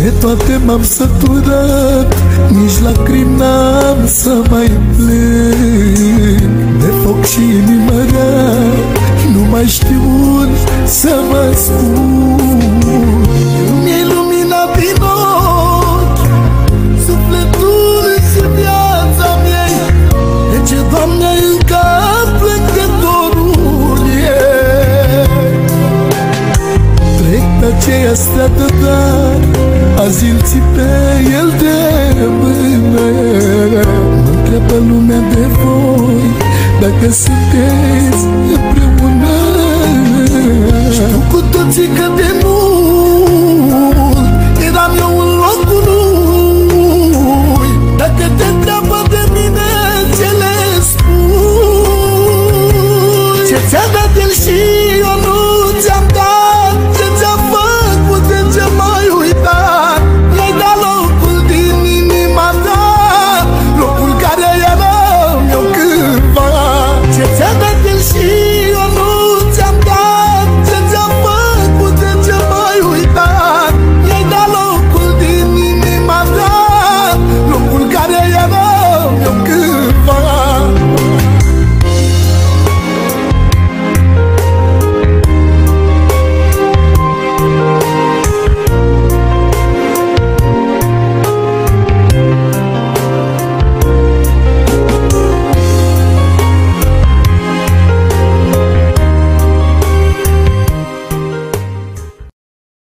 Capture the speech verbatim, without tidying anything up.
De toate m-am săturat, nici lacrimi n-am să mai plâng. De foc și inima rea, nu mai știu unde să mă spun. Mi-ai luminat din ochi sufletul și viața mea. De ce, Doamne, încă plângătorul e? Trec pe aceea stradă, dar azi îl ții pe el de mână. Mă întreabă lumea de voi dacă sunteți împreună. Știu cu toții că de